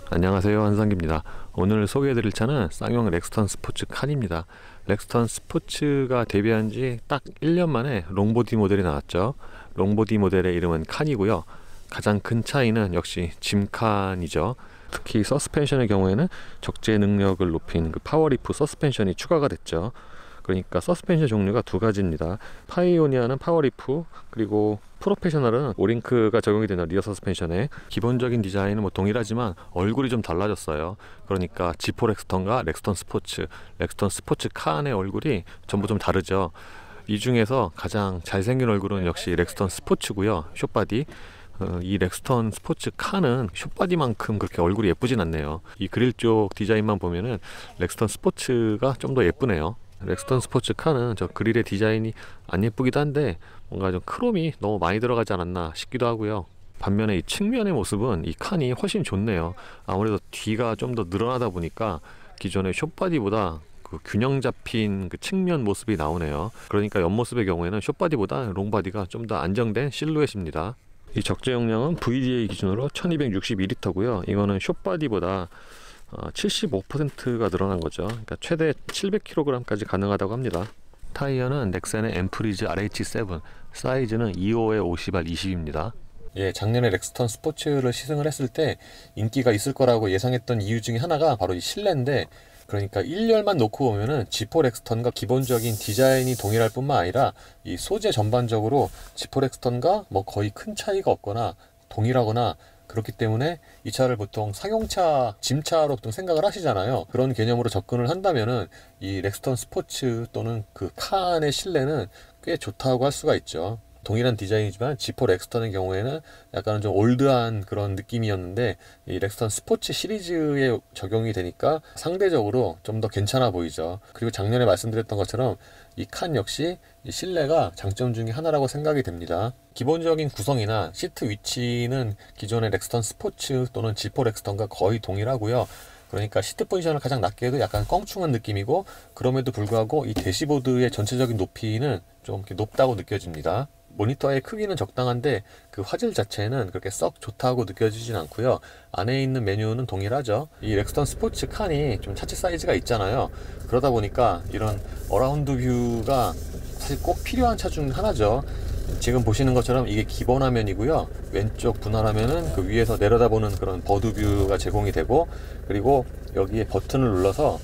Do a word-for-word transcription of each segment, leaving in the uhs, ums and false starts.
안녕하세요, 한상기입니다. 오늘 소개해드릴 차는 쌍용 렉스턴 스포츠 칸입니다. 렉스턴 스포츠가 데뷔한 지 딱 일 년 만에 롱보디 모델이 나왔죠. 롱보디 모델의 이름은 칸이고요. 가장 큰 차이는 역시 짐칸이죠. 특히 서스펜션의 경우에는 적재 능력을 높인 그 파워리프 서스펜션이 추가가 됐죠. 그러니까 서스펜션 종류가 두 가지입니다. 파이오니아는 파워리프, 그리고 프로페셔널은 오링크가 적용이 되는 리어 서스펜션에 기본적인 디자인은 뭐 동일하지만 얼굴이 좀 달라졌어요. 그러니까 지포 렉스턴과 렉스턴 스포츠, 렉스턴 스포츠 칸의 얼굴이 전부 좀 다르죠. 이 중에서 가장 잘생긴 얼굴은 역시 렉스턴 스포츠고요. 숏바디. 어, 이 렉스턴 스포츠 칸은 숏바디만큼 그렇게 얼굴이 예쁘진 않네요. 이 그릴 쪽 디자인만 보면은 렉스턴 스포츠가 좀 더 예쁘네요. 렉스턴 스포츠 칸은 저 그릴의 디자인이 안 예쁘기도 한데 뭔가 좀 크롬이 너무 많이 들어가지 않았나 싶기도 하고요. 반면에 이 측면의 모습은 이 칸이 훨씬 좋네요. 아무래도 뒤가 좀 더 늘어나다 보니까 기존의 숏바디보다 그 균형 잡힌 그 측면 모습이 나오네요. 그러니까 옆모습의 경우에는 숏바디보다 롱바디가 좀 더 안정된 실루엣입니다. 이 적재 용량은 브이디에이 기준으로 천이백육십이 리터고요. 이거는 숏바디보다 어, 칠십오 퍼센트가 늘어난 거죠. 그러니까 최대 칠백 킬로그램까지 가능하다고 합니다. 타이어는 넥센의 엠프리즈 알에이치 세븐, 사이즈는 이십오에 오십알 이십입니다. 예, 작년에 렉스턴 스포츠를 시승을 했을 때 인기가 있을 거라고 예상했던 이유 중에 하나가 바로 이 실내인데, 그러니까 일 열만 놓고 보면은 지포 렉스턴과 기본적인 디자인이 동일할 뿐만 아니라 이 소재 전반적으로 지포 렉스턴과 뭐 거의 큰 차이가 없거나 동일하거나, 그렇기 때문에 이 차를 보통 상용차, 짐차로 보통 생각을 하시잖아요. 그런 개념으로 접근을 한다면은 이 렉스턴 스포츠 또는 그 칸의 실내는 꽤 좋다고 할 수가 있죠. 동일한 디자인이지만 지포 렉스턴의 경우에는 약간은 좀 올드한 그런 느낌이었는데, 이 렉스턴 스포츠 시리즈에 적용이 되니까 상대적으로 좀 더 괜찮아 보이죠. 그리고 작년에 말씀드렸던 것처럼 이 칸 역시 이 실내가 장점 중에 하나라고 생각이 됩니다. 기본적인 구성이나 시트 위치는 기존의 렉스턴 스포츠 또는 지포 렉스턴과 거의 동일하고요. 그러니까 시트 포지션을 가장 낮게 해도 약간 껑충한 느낌이고, 그럼에도 불구하고 이 대시보드의 전체적인 높이는 좀 이렇게 높다고 느껴집니다. 모니터의 크기는 적당한데 그 화질 자체는 그렇게 썩 좋다고 느껴지진 않고요. 안에 있는 메뉴는 동일하죠. 이 렉스턴 스포츠 칸이 좀 차체 사이즈가 있잖아요. 그러다 보니까 이런 어라운드 뷰가 사실 꼭 필요한 차 중 하나죠. 지금 보시는 것처럼 이게 기본 화면이고요. 왼쪽 분할 화면은 그 위에서 내려다보는 그런 버드 뷰가 제공이 되고, 그리고 여기에 버튼을 눌러서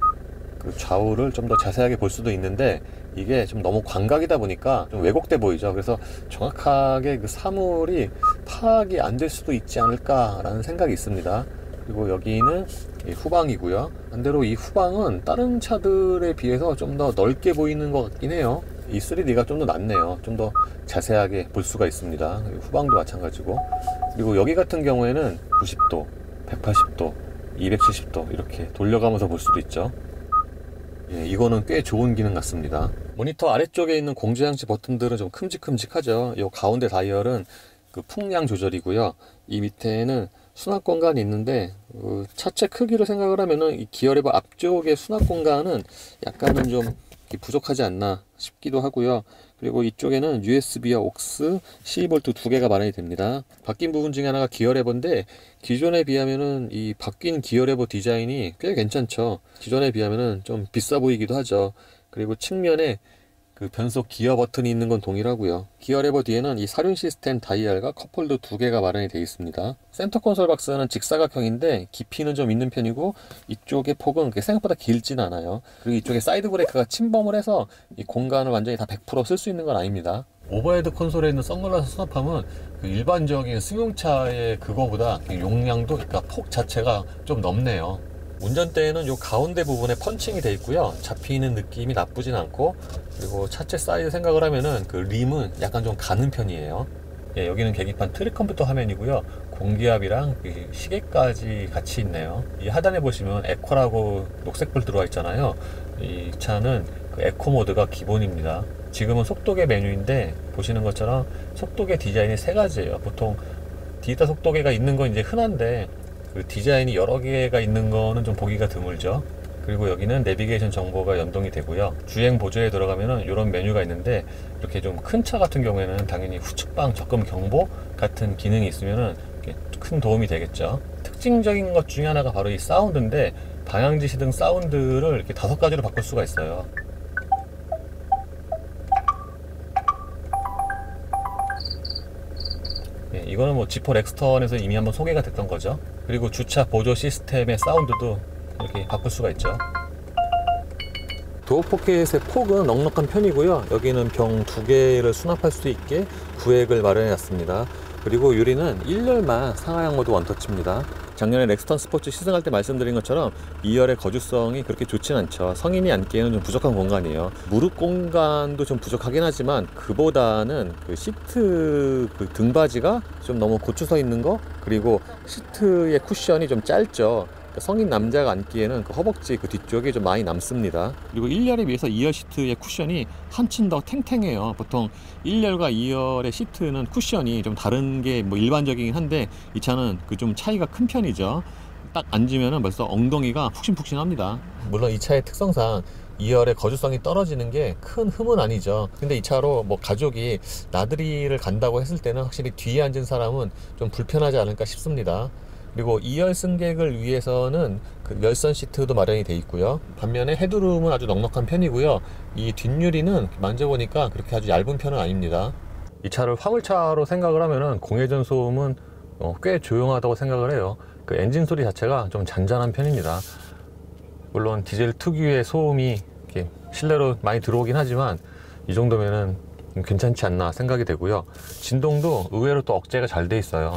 그 좌우를 좀 더 자세하게 볼 수도 있는데, 이게 좀 너무 광각이다 보니까 좀 왜곡돼 보이죠. 그래서 정확하게 그 사물이 파악이 안 될 수도 있지 않을까라는 생각이 있습니다. 그리고 여기는 후방이고요. 반대로 이 후방은 다른 차들에 비해서 좀 더 넓게 보이는 것 같긴 해요. 이 쓰리디가 좀 더 낫네요. 좀 더 자세하게 볼 수가 있습니다. 후방도 마찬가지고. 그리고 여기 같은 경우에는 구십 도, 백팔십 도, 이백칠십 도 이렇게 돌려가면서 볼 수도 있죠. 예, 이거는 꽤 좋은 기능 같습니다. 모니터 아래쪽에 있는 공조장치 버튼들은 좀 큼직큼직하죠. 이 가운데 다이얼은 그 풍량 조절이고요. 이 밑에는 수납 공간이 있는데, 그 차체 크기로 생각을 하면은 이 기어레버 앞쪽의 수납 공간은 약간은 좀 부족하지 않나 싶기도 하고요. 그리고 이쪽에는 유에스비와 옥스, 십이 볼트 두 개가 마련이 됩니다. 바뀐 부분 중에 하나가 기어레버인데, 기존에 비하면은 이 바뀐 기어레버 디자인이 꽤 괜찮죠. 기존에 비하면은 좀 비싸 보이기도 하죠. 그리고 측면에 그 변속 기어 버튼이 있는 건 동일하고요. 기어레버 뒤에는 이 사륜 시스템 다이얼과 컵홀더 두 개가 마련이 되어 있습니다. 센터 콘솔 박스는 직사각형인데 깊이는 좀 있는 편이고, 이쪽의 폭은 생각보다 길진 않아요. 그리고 이쪽에 사이드 브레이크가 침범을 해서 이 공간을 완전히 다 백 퍼센트 쓸 수 있는 건 아닙니다. 오버헤드 콘솔에 있는 선글라스 수납함은 그 일반적인 승용차의 그거보다 용량도, 그러니까 폭 자체가 좀 넓네요. 운전대에는 요 가운데 부분에 펀칭이 되어 있고요. 잡히는 느낌이 나쁘진 않고, 그리고 차체 사이즈 생각을 하면은 그 림은 약간 좀 가는 편이에요. 예, 여기는 계기판 트릭 컴퓨터 화면이고요. 공기압이랑 시계까지 같이 있네요. 이 하단에 보시면 에코라고 녹색불 들어와 있잖아요. 이 차는 그 에코 모드가 기본입니다. 지금은 속도계 메뉴인데, 보시는 것처럼 속도계 디자인이 세 가지예요. 보통 디지털 속도계가 있는 건 이제 흔한데, 그 디자인이 여러 개가 있는 거는 좀 보기가 드물죠. 그리고 여기는 내비게이션 정보가 연동이 되고요. 주행 보조에 들어가면은 이런 메뉴가 있는데, 이렇게 좀 큰 차 같은 경우에는 당연히 후측방 접근 경보 같은 기능이 있으면은 큰 도움이 되겠죠. 특징적인 것 중에 하나가 바로 이 사운드인데, 방향지 시등 사운드를 이렇게 다섯 가지로 바꿀 수가 있어요. 예, 이거는 뭐 지퍼 렉스턴에서 이미 한번 소개가 됐던 거죠. 그리고 주차 보조 시스템의 사운드도 이렇게 바꿀 수가 있죠. 도어 포켓의 폭은 넉넉한 편이고요. 여기는 병 두 개를 수납할 수 있게 구획을 마련해 놨습니다. 그리고 유리는 일 열만 상하향 모드 원터치입니다. 작년에 렉스턴 스포츠 시승할 때 말씀드린 것처럼 이 열의 거주성이 그렇게 좋진 않죠. 성인이 앉기에는 좀 부족한 공간이에요. 무릎 공간도 좀 부족하긴 하지만 그보다는 그 시트 그 등받이가 좀 너무 고추서 있는 거, 그리고 시트의 쿠션이 좀 짧죠. 성인 남자가 앉기에는 그 허벅지 그 뒤쪽이 좀 많이 남습니다. 그리고 일 열에 비해서 이 열 시트의 쿠션이 한층 더 탱탱해요. 보통 일 열과 이 열의 시트는 쿠션이 좀 다른 게 뭐 일반적이긴 한데, 이 차는 그 좀 차이가 큰 편이죠. 딱 앉으면은 벌써 엉덩이가 푹신푹신합니다. 물론 이 차의 특성상 이 열의 거주성이 떨어지는 게 큰 흠은 아니죠. 근데 이 차로 뭐 가족이 나들이를 간다고 했을 때는 확실히 뒤에 앉은 사람은 좀 불편하지 않을까 싶습니다. 그리고 이 열 승객을 위해서는 그 열선 시트도 마련이 되어 있고요. 반면에 헤드룸은 아주 넉넉한 편이고요. 이 뒷유리는 만져보니까 그렇게 아주 얇은 편은 아닙니다. 이 차를 화물차로 생각을 하면은 공회전 소음은 어, 꽤 조용하다고 생각을 해요. 그 엔진 소리 자체가 좀 잔잔한 편입니다. 물론 디젤 특유의 소음이 이렇게 실내로 많이 들어오긴 하지만 이 정도면은 괜찮지 않나 생각이 되고요. 진동도 의외로 또 억제가 잘 돼 있어요.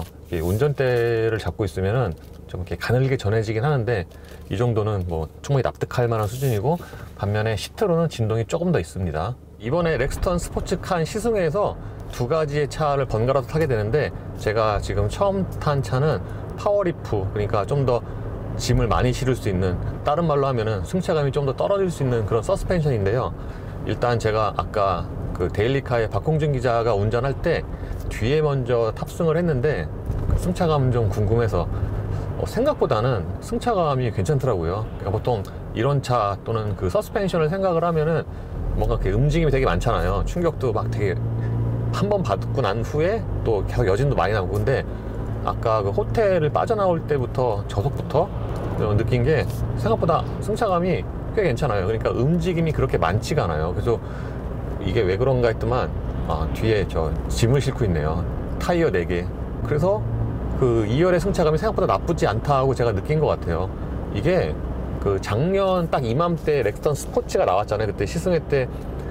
운전대를 잡고 있으면은 좀 이렇게 가늘게 전해지긴 하는데, 이 정도는 뭐 충분히 납득할 만한 수준이고, 반면에 시트로는 진동이 조금 더 있습니다. 이번에 렉스턴 스포츠칸 시승회에서 두 가지의 차를 번갈아서 타게 되는데, 제가 지금 처음 탄 차는 파워리프, 그러니까 좀 더 짐을 많이 실을 수 있는, 다른 말로 하면은 승차감이 좀 더 떨어질 수 있는 그런 서스펜션인데요. 일단 제가 아까 그 데일리카의 박홍준 기자가 운전할 때 뒤에 먼저 탑승을 했는데, 그 승차감 좀 궁금해서 어, 생각보다는 승차감이 괜찮더라고요. 그러니까 보통 이런 차 또는 그 서스펜션을 생각을 하면은 뭔가 그 움직임이 되게 많잖아요. 충격도 막 되게 한 번 받고 난 후에 또 계속 여진도 많이 나고. 근데 아까 그 호텔을 빠져나올 때부터 저속부터 느낀 게 생각보다 승차감이 꽤 괜찮아요. 그러니까 움직임이 그렇게 많지가 않아요. 그래서 이게 왜 그런가 했더만, 아, 뒤에 저 짐을 싣고 있네요. 타이어 네 개. 그래서 그 이 열의 승차감이 생각보다 나쁘지 않다고 제가 느낀 것 같아요. 이게 그 작년 딱 이맘때 렉스턴 스포츠가 나왔잖아요. 그때 시승회 때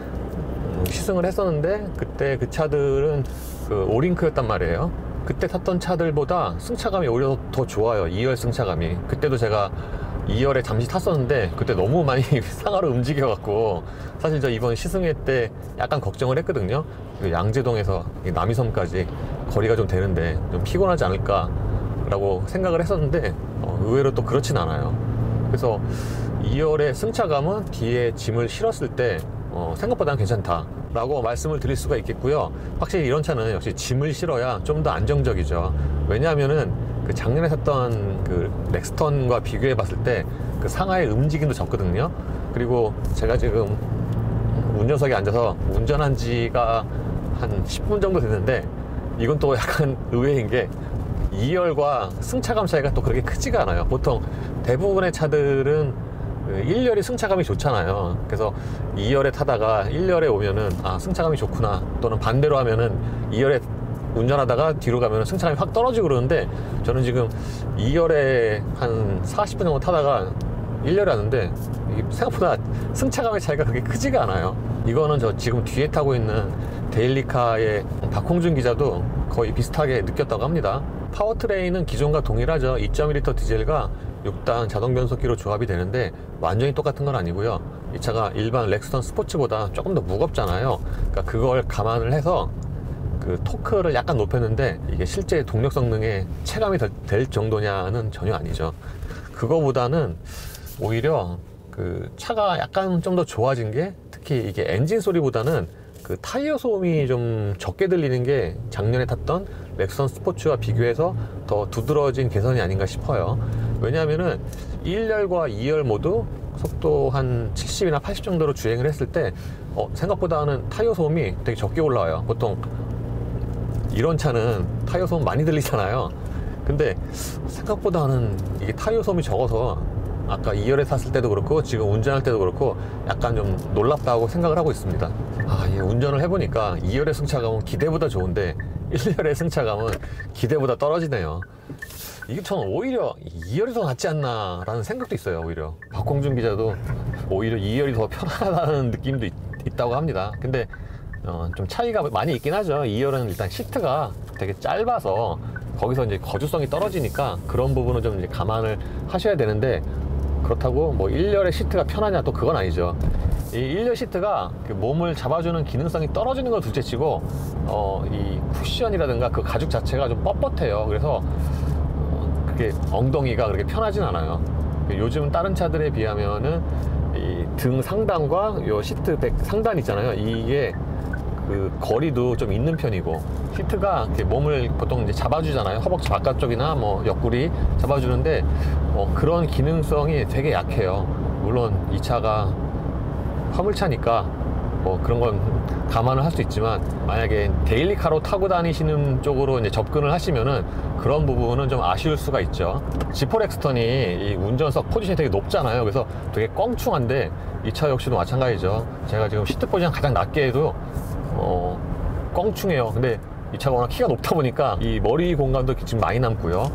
음, 시승을 했었는데, 그때 그 차들은 그 오링크였단 말이에요. 그때 탔던 차들보다 승차감이 오히려 더 좋아요. 이 열 승차감이. 그때도 제가 이 열에 잠시 탔었는데 그때 너무 많이 상하로 움직여 갖고, 사실 저 이번 시승회 때 약간 걱정을 했거든요. 양재동에서 남이섬까지 거리가 좀 되는데 좀 피곤하지 않을까 라고 생각을 했었는데, 어, 의외로 또 그렇진 않아요. 그래서 이 열의 승차감은 뒤에 짐을 실었을 때 어, 생각보다는 괜찮다 라고 말씀을 드릴 수가 있겠고요. 확실히 이런 차는 역시 짐을 실어야 좀 더 안정적이죠. 왜냐하면은 그 작년에 탔던 그 렉스턴과 비교해 봤을 때 그 상하의 움직임도 적거든요. 그리고 제가 지금 운전석에 앉아서 운전한 지가 한 십 분 정도 됐는데, 이건 또 약간 의외인 게 이 열과 승차감 차이가 또 그렇게 크지가 않아요. 보통 대부분의 차들은 일 열이 승차감이 좋잖아요. 그래서 이 열에 타다가 일 열에 오면은 아, 승차감이 좋구나, 또는 반대로 하면은 이 열에 운전하다가 뒤로 가면 승차감이 확 떨어지고 그러는데, 저는 지금 이 열에 한 사십 분 정도 타다가 일 열에 왔는데 생각보다 승차감의 차이가 그렇게 크지가 않아요. 이거는 저 지금 뒤에 타고 있는 데일리카의 박홍준 기자도 거의 비슷하게 느꼈다고 합니다. 파워트레인은 기존과 동일하죠. 이 점 일 리터 디젤과 육 단 자동 변속기로 조합이 되는데 완전히 똑같은 건 아니고요. 이 차가 일반 렉스턴 스포츠보다 조금 더 무겁잖아요. 그러니까 그걸 감안을 해서 그 토크를 약간 높였는데, 이게 실제 동력 성능에 체감이 될 정도냐는 전혀 아니죠. 그거보다는 오히려 그 차가 약간 좀 더 좋아진 게, 특히 이게 엔진 소리보다는 그 타이어 소음이 좀 적게 들리는 게 작년에 탔던 렉스턴 스포츠와 비교해서 더 두드러진 개선이 아닌가 싶어요. 왜냐하면은 일 열과 이 열 모두 속도 한 칠십이나 팔십 정도로 주행을 했을 때 어, 생각보다는 타이어 소음이 되게 적게 올라와요. 보통 이런 차는 타이어 소음 많이 들리잖아요. 근데 생각보다는 이게 타이어 소음이 적어서 아까 이 열에 탔을 때도 그렇고 지금 운전할 때도 그렇고 약간 좀 놀랍다고 생각을 하고 있습니다. 아, 이 운전을 해보니까 이 열의 승차감은 기대보다 좋은데 일 열의 승차감은 기대보다 떨어지네요. 이게 저는 오히려 이 열이 더 낫지 않나 라는 생각도 있어요. 오히려 박홍준 기자도 오히려 이 열이 더 편하다는 느낌도 있, 있다고 합니다. 근데 어, 좀 차이가 많이 있긴 하죠. 이 열은 일단 시트가 되게 짧아서 거기서 이제 거주성이 떨어지니까 그런 부분은 좀 이제 감안을 하셔야 되는데, 그렇다고 뭐 일 열의 시트가 편하냐 또 그건 아니죠. 이 일 열 시트가 그 몸을 잡아주는 기능성이 떨어지는 건 둘째치고 어, 이 쿠션이라든가 그 가죽 자체가 좀 뻣뻣해요. 그래서 어, 그게 엉덩이가 그렇게 편하진 않아요. 요즘 다른 차들에 비하면은 이 등 상단과 요 시트 백 상단 있잖아요. 이게 그 거리도 좀 있는 편이고, 시트가 이렇게 몸을 보통 이제 잡아주잖아요. 허벅지 바깥쪽이나 뭐 옆구리 잡아주는데 어, 그런 기능성이 되게 약해요. 물론 이 차가 화물차니까 뭐 그런 건 감안을 할 수 있지만, 만약에 데일리카로 타고 다니시는 쪽으로 이제 접근을 하시면은 그런 부분은 좀 아쉬울 수가 있죠. 지포 렉스턴이 이 운전석 포지션이 되게 높잖아요. 그래서 되게 껑충한데 이 차 역시도 마찬가지죠. 제가 지금 시트 포지션 가장 낮게 해도 어, 껑충해요. 근데 이 차가 워낙 키가 높다 보니까 이 머리 공간도 지금 많이 남고요.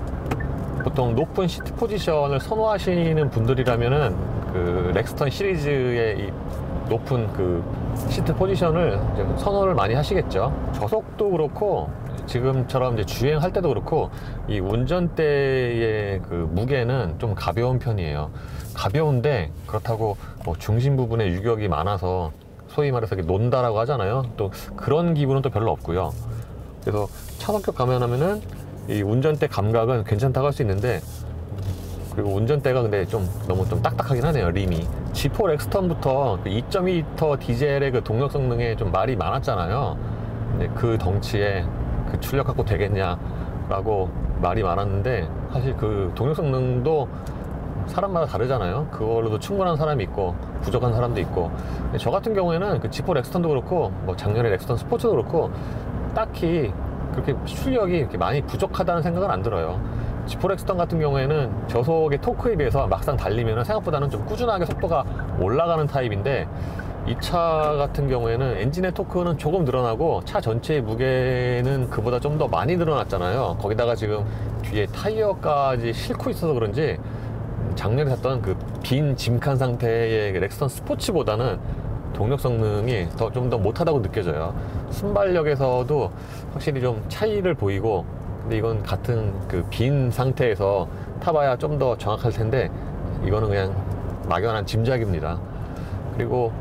보통 높은 시트 포지션을 선호하시는 분들이라면은 그 렉스턴 시리즈의 이 높은 그 시트 포지션을 이제 선호를 많이 하시겠죠. 저속도 그렇고 지금처럼 이제 주행할 때도 그렇고 이 운전대의 그 무게는 좀 가벼운 편이에요. 가벼운데 그렇다고 뭐 중심 부분에 유격이 많아서 소위 말해서 논다라고 하잖아요. 또 그런 기분은 또 별로 없고요. 그래서 차 성격 감안하면은 이 운전대 감각은 괜찮다고 할 수 있는데, 그리고 운전대가 근데 좀 너무 좀 딱딱하긴 하네요. 림이 지포 렉스턴부터 이 점 이 리터 디젤의 그 동력 성능에 좀 말이 많았잖아요. 근데 그 덩치에 그 출력 갖고 되겠냐라고 말이 많았는데, 사실 그 동력 성능도 사람마다 다르잖아요. 그걸로도 충분한 사람이 있고 부족한 사람도 있고. 저 같은 경우에는 그 지포 렉스턴도 그렇고 뭐 작년에 렉스턴 스포츠도 그렇고 딱히 그렇게 출력이 이렇게 많이 부족하다는 생각은 안 들어요. 지포 렉스턴 같은 경우에는 저속의 토크에 비해서 막상 달리면 생각보다는 좀 꾸준하게 속도가 올라가는 타입인데, 이 차 같은 경우에는 엔진의 토크는 조금 늘어나고 차 전체의 무게는 그보다 좀 더 많이 늘어났잖아요. 거기다가 지금 뒤에 타이어까지 싣고 있어서 그런지 작년에 샀던 그 빈 짐칸 상태의 렉스턴 스포츠보다는 동력 성능이 더 좀 더 못하다고 느껴져요. 순발력에서도 확실히 좀 차이를 보이고, 근데 이건 같은 그 빈 상태에서 타봐야 좀 더 정확할 텐데 이거는 그냥 막연한 짐작입니다. 그리고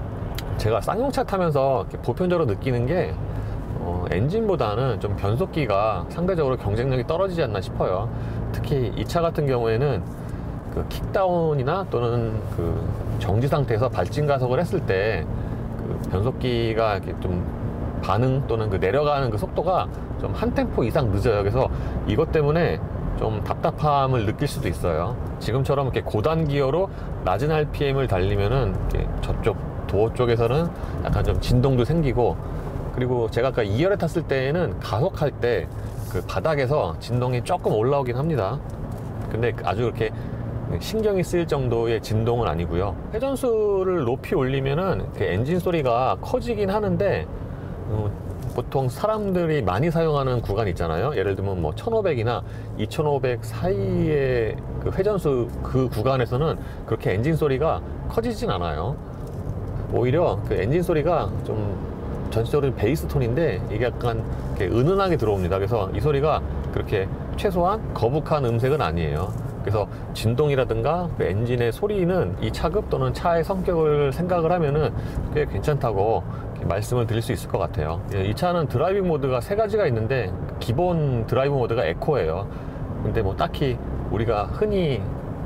제가 쌍용차 타면서 보편적으로 느끼는 게 어, 엔진보다는 좀 변속기가 상대적으로 경쟁력이 떨어지지 않나 싶어요. 특히 이 차 같은 경우에는 그 킥다운이나 또는 그 정지 상태에서 발진 가속을 했을 때 그 변속기가 이렇게 좀 반응 또는 그 내려가는 그 속도가 좀 한 템포 이상 늦어요. 그래서 이것 때문에 좀 답답함을 느낄 수도 있어요. 지금처럼 이렇게 고단 기어로 낮은 알피엠을 달리면은 이렇게 저쪽 도어 쪽에서는 약간 좀 진동도 생기고, 그리고 제가 아까 이 열에 탔을 때에는 가속할 때 그 바닥에서 진동이 조금 올라오긴 합니다. 근데 아주 그렇게 신경이 쓰일 정도의 진동은 아니고요. 회전수를 높이 올리면은 그 엔진 소리가 커지긴 하는데 어, 보통 사람들이 많이 사용하는 구간 있잖아요. 예를 들면 뭐 천오백이나 이천오백 사이의 그 회전수 그 구간에서는 그렇게 엔진 소리가 커지진 않아요. 오히려 그 엔진 소리가 좀 전체적으로 베이스 톤인데 이게 약간 이렇게 은은하게 들어옵니다. 그래서 이 소리가 그렇게 최소한 거북한 음색은 아니에요. 그래서 진동이라든가 그 엔진의 소리는 이 차급 또는 차의 성격을 생각을 하면은 꽤 괜찮다고 말씀을 드릴 수 있을 것 같아요. 이 차는 드라이빙 모드가 세 가지가 있는데 기본 드라이브 모드가 에코예요. 근데 뭐 딱히 우리가 흔히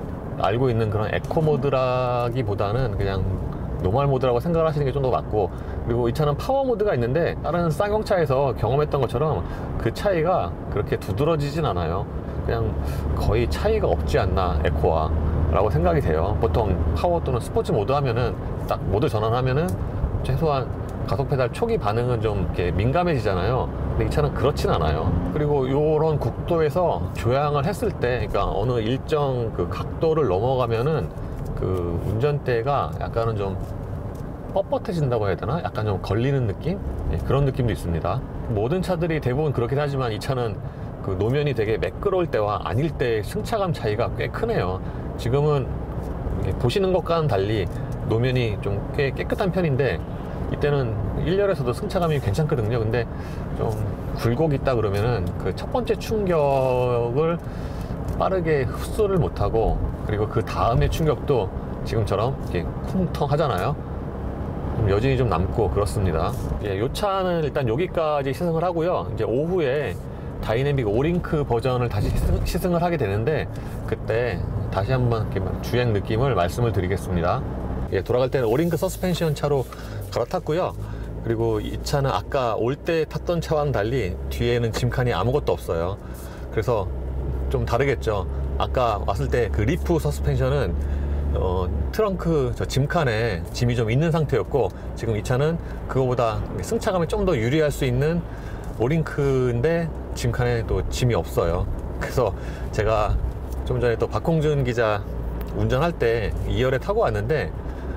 알고 있는 그런 에코 모드라기보다는 그냥 노멀 모드라고 생각을 하시는 게 좀 더 맞고, 그리고 이 차는 파워 모드가 있는데 다른 쌍용차에서 경험했던 것처럼 그 차이가 그렇게 두드러지진 않아요. 그냥 거의 차이가 없지 않나 에코와 라고 생각이 돼요. 보통 파워 또는 스포츠 모드 하면은 딱 모드 전환하면은 최소한 가속 페달 초기 반응은 좀 이렇게 민감해지잖아요. 근데 이 차는 그렇진 않아요. 그리고 이런 국도에서 조향을 했을 때, 그러니까 어느 일정 그 각도를 넘어가면은 그 운전대가 약간은 좀 뻣뻣해진다고 해야 되나? 약간 좀 걸리는 느낌? 네, 그런 느낌도 있습니다. 모든 차들이 대부분 그렇긴 하지만 이 차는 그 노면이 되게 매끄러울 때와 아닐 때 승차감 차이가 꽤 크네요. 지금은 보시는 것과는 달리 노면이 좀 꽤 깨끗한 편인데 이때는 일 열에서도 승차감이 괜찮거든요. 근데 좀 굴곡 있다 그러면은 그 첫 번째 충격을 빠르게 흡수를 못하고, 그리고 그 다음의 충격도 지금처럼 이렇게 쿵텅 하잖아요. 좀 여진이 좀 남고 그렇습니다. 예, 이 차는 일단 여기까지 시승을 하고요. 이제 오후에 다이내믹 오링크 버전을 다시 시승, 시승을 하게 되는데 그때 다시 한번 이렇게 주행 느낌을 말씀을 드리겠습니다. 예, 돌아갈 때는 오링크 서스펜션 차로 갈아탔고요. 그리고 이 차는 아까 올 때 탔던 차와는 달리 뒤에는 짐칸이 아무것도 없어요. 그래서 좀 다르겠죠. 아까 왔을 때 그 리프 서스펜션은 어, 트렁크 저 짐칸에 짐이 좀 있는 상태였고, 지금 이 차는 그거보다 승차감이 좀 더 유리할 수 있는 오링크인데 짐칸에 또 짐이 없어요. 그래서 제가 좀 전에 또 박홍준 기자 운전할 때 이 열에 타고 왔는데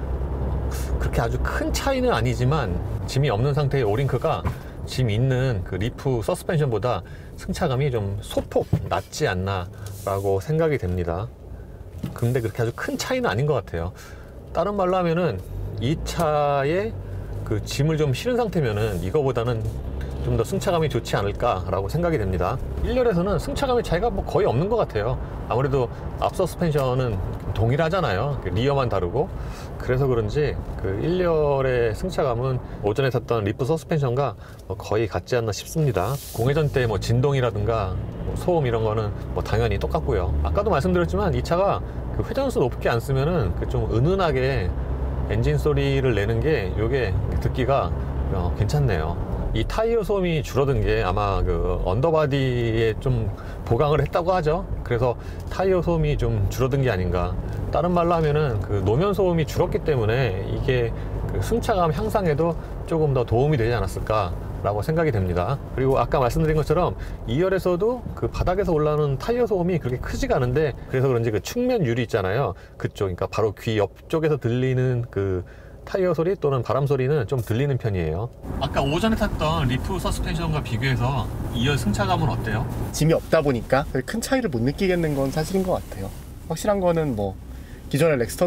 그렇게 아주 큰 차이는 아니지만 짐이 없는 상태의 오링크가 짐 있는 그 리프 서스펜션보다 승차감이 좀 소폭 낮지 않나 라고 생각이 됩니다. 근데 그렇게 아주 큰 차이는 아닌 것 같아요. 다른 말로 하면은 이 차에 그 짐을 좀 실은 상태면은 이거보다는 좀 더 승차감이 좋지 않을까 라고 생각이 됩니다. 일 열에서는 승차감의 차이가 뭐 거의 없는 것 같아요. 아무래도 앞 서스펜션은 동일하잖아요. 리어만 다르고. 그래서 그런지 그 일 열의 승차감은 오전에 탔던 리프 서스펜션과 뭐 거의 같지 않나 싶습니다. 공회전 때 뭐 진동이라든가 뭐 소음 이런 거는 뭐 당연히 똑같고요. 아까도 말씀드렸지만 이 차가 그 회전수 높게 안 쓰면은 그 좀 은은하게 엔진 소리를 내는 게 요게 듣기가 어, 괜찮네요. 이 타이어 소음이 줄어든 게 아마 그 언더바디에 좀 보강을 했다고 하죠. 그래서 타이어 소음이 좀 줄어든 게 아닌가. 다른 말로 하면은 그 노면 소음이 줄었기 때문에 이게 그 승차감 향상에도 조금 더 도움이 되지 않았을까 라고 생각이 됩니다. 그리고 아까 말씀드린 것처럼 이 열에서도 그 바닥에서 올라오는 타이어 소음이 그렇게 크지가 않은데, 그래서 그런지 그 측면 유리 있잖아요. 그쪽, 그러니까 바로 귀 옆쪽에서 들리는 그 타이어 소리 또는 바람 소리는 좀 들리는 편이에요. 아까 오전에 탔던 리프 서스펜션과 비교해서 이 열 승차감은 어때요? 짐이 없다 보니까 큰 차이를 못 느끼겠는 건 사실인 것 같아요. 확실한 거는 뭐 기존의 렉스턴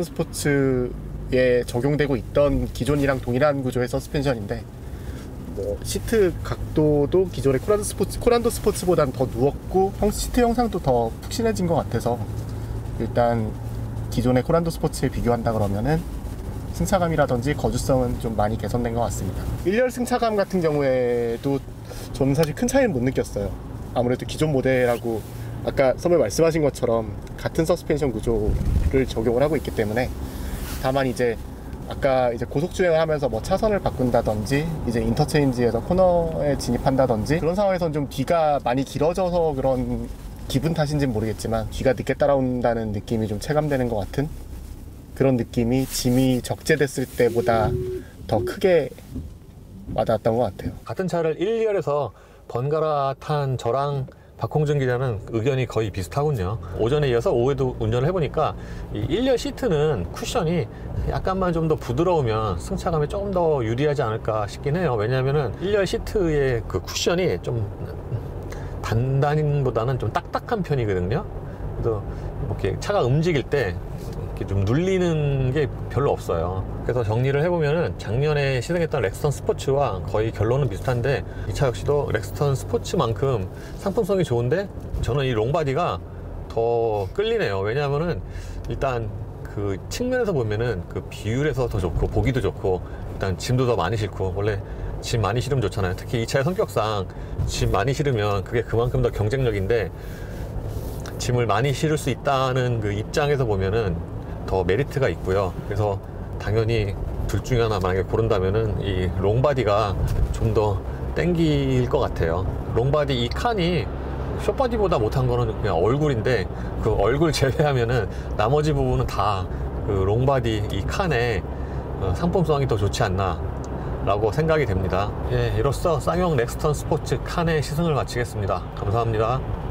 스포츠에 적용되고 있던 기존이랑 동일한 구조의 서스펜션인데, 뭐 시트 각도도 기존의 코란도 스포츠, 코란도 스포츠보다는 더 누웠고 형, 시트 형상도 더 푹신해진 것 같아서 일단 기존의 코란도 스포츠에 비교한다 그러면은 승차감이라든지 거주성은 좀 많이 개선된 것 같습니다. 일 열 승차감 같은 경우에도 저는 사실 큰 차이는 못 느꼈어요. 아무래도 기존 모델하고 아까 선배 말씀하신 것처럼 같은 서스펜션 구조를 적용을 하고 있기 때문에, 다만 이제 아까 이제 고속 주행을 하면서 뭐 차선을 바꾼다든지 이제 인터체인지에서 코너에 진입한다든지 그런 상황에선 좀 뒤가 많이 길어져서 그런 기분 탓인지는 모르겠지만 뒤가 늦게 따라온다는 느낌이 좀 체감되는 것 같은 그런 느낌이 짐이 적재됐을 때보다 더 크게 와닿았던 것 같아요. 같은 차를 일 열에서 번갈아 탄 저랑 박홍준 기자는 의견이 거의 비슷하군요. 오전에 이어서 오후에도 운전을 해보니까 이 일 열 시트는 쿠션이 약간만 좀 더 부드러우면 승차감이 조금 더 유리하지 않을까 싶긴 해요. 왜냐하면은 일 열 시트의 그 쿠션이 좀 단단보다는 좀 딱딱한 편이거든요. 그래서 이렇게 차가 움직일 때 이렇게 좀 눌리는 게 별로 없어요. 그래서 정리를 해보면은 작년에 시승했던 렉스턴 스포츠와 거의 결론은 비슷한데, 이 차 역시도 렉스턴 스포츠만큼 상품성이 좋은데 저는 이 롱바디가 더 끌리네요. 왜냐하면은 일단 그 측면에서 보면은 그 비율에서 더 좋고 보기도 좋고, 일단 짐도 더 많이 싣고, 원래 짐 많이 실으면 좋잖아요. 특히 이 차의 성격상 짐 많이 실으면 그게 그만큼 더 경쟁력인데, 짐을 많이 실을 수 있다는 그 입장에서 보면은 더 메리트가 있고요. 그래서 당연히 둘 중에 하나 만약에 고른다면은 이 롱바디가 좀 더 땡길 것 같아요. 롱바디 이 칸이 숏바디보다 못한 거는 그냥 얼굴인데, 그 얼굴 제외하면은 나머지 부분은 다 그 롱바디 이 칸에 상품성이 더 좋지 않나 라고 생각이 됩니다. 예, 이로써 쌍용 렉스턴 스포츠 칸의 시승을 마치겠습니다. 감사합니다.